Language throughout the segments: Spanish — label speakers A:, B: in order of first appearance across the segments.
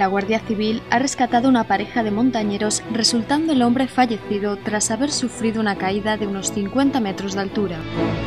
A: la Guardia Civil ha rescatado una pareja de montañeros, resultando el hombre fallecido tras haber sufrido una caída de unos 50 metros de altura.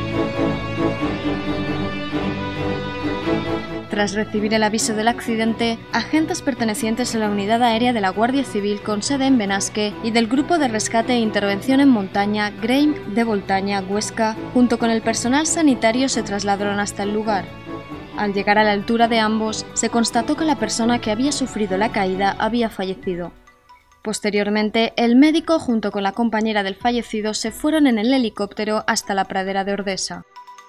A: Tras recibir el aviso del accidente, agentes pertenecientes a la Unidad Aérea de la Guardia Civil con sede en Benasque y del Grupo de Rescate e Intervención en Montaña Graeme de Boltaña, Huesca, junto con el personal sanitario se trasladaron hasta el lugar. Al llegar a la altura de ambos, se constató que la persona que había sufrido la caída había fallecido. Posteriormente, el médico junto con la compañera del fallecido se fueron en el helicóptero hasta la pradera de Ordesa.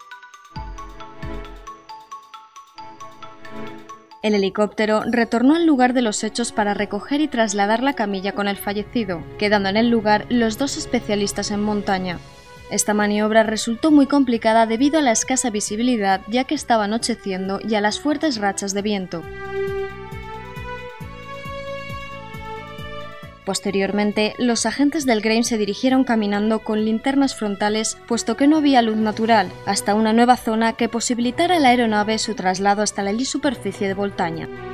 A: El helicóptero retornó al lugar de los hechos para recoger y trasladar la camilla con el fallecido, quedando en el lugar los dos especialistas en montaña. Esta maniobra resultó muy complicada debido a la escasa visibilidad, ya que estaba anocheciendo, y a las fuertes rachas de viento. Posteriormente, los agentes del Graeme se dirigieron caminando con linternas frontales, puesto que no había luz natural, hasta una nueva zona que posibilitara a la aeronave su traslado hasta la superficie de Boltaña.